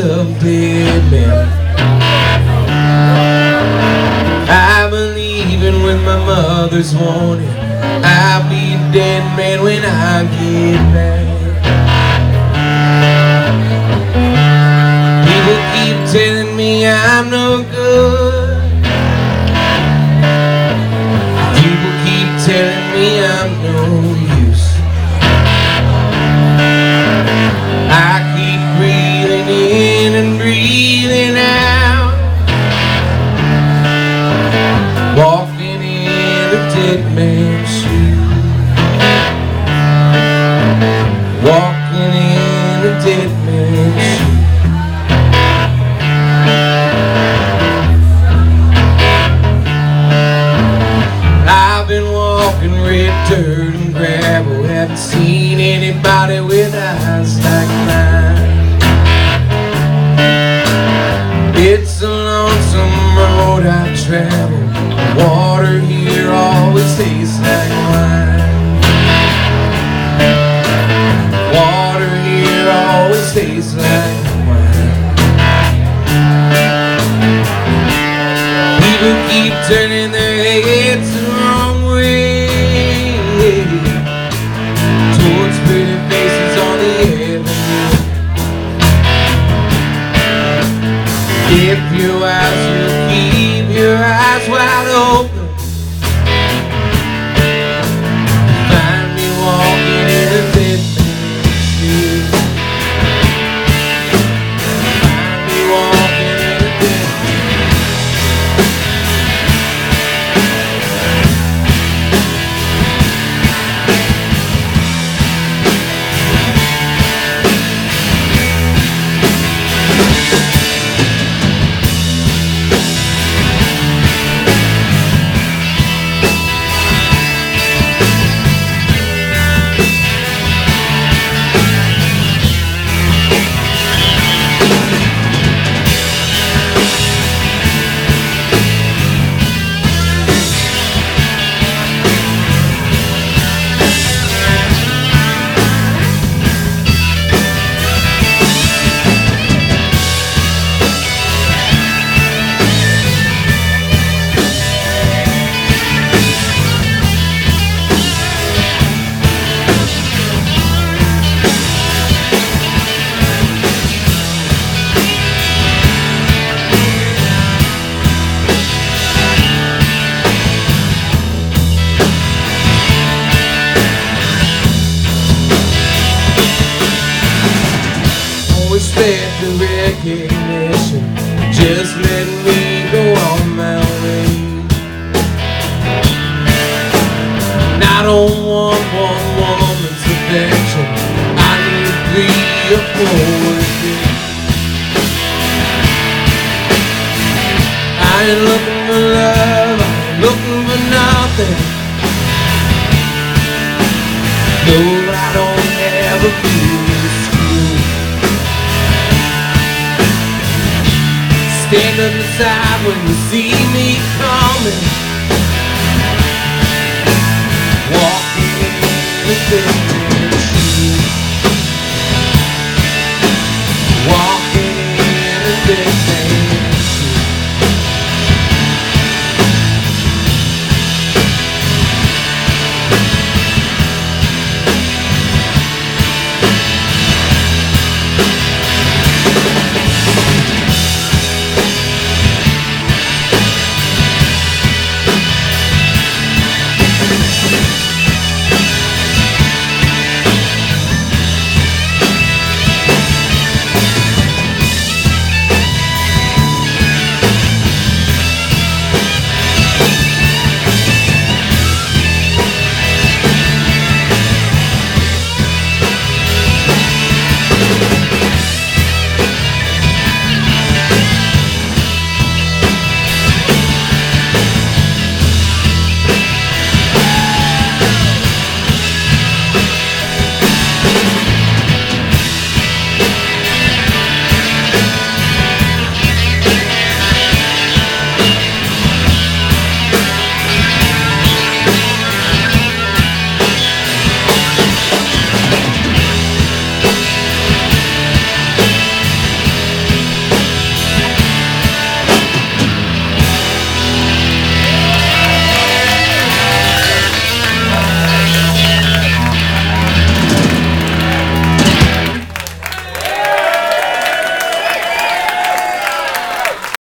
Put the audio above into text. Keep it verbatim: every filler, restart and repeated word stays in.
of dead men. I believe even with my mother's warning, I'll be a dead man when I get back. People keep telling me I'm no good. People keep telling me I'm no use. I keep breathing in and breathing out, walking in a dead man's shoes, walking in a dead man's shoes. I've been walking red dirt and gravel, haven't seen anybody with eyes like mine. It's a lonesome road I travel. The water here always tastes like wine. Water here always tastes like wine. People keep turning their heads the wrong way, towards pretty faces on the avenue. If your eyes will keep your eyes wide open, find me walking in a dead man's shoes. Find me walking in a dead respect the recognition, just let me go on my way. And I don't want one woman's affection, I need three or four a day. I ain't looking for love, I ain't looking for nothing. No, I don't have a clue. Stand on the side when you see me coming, walking in the distance.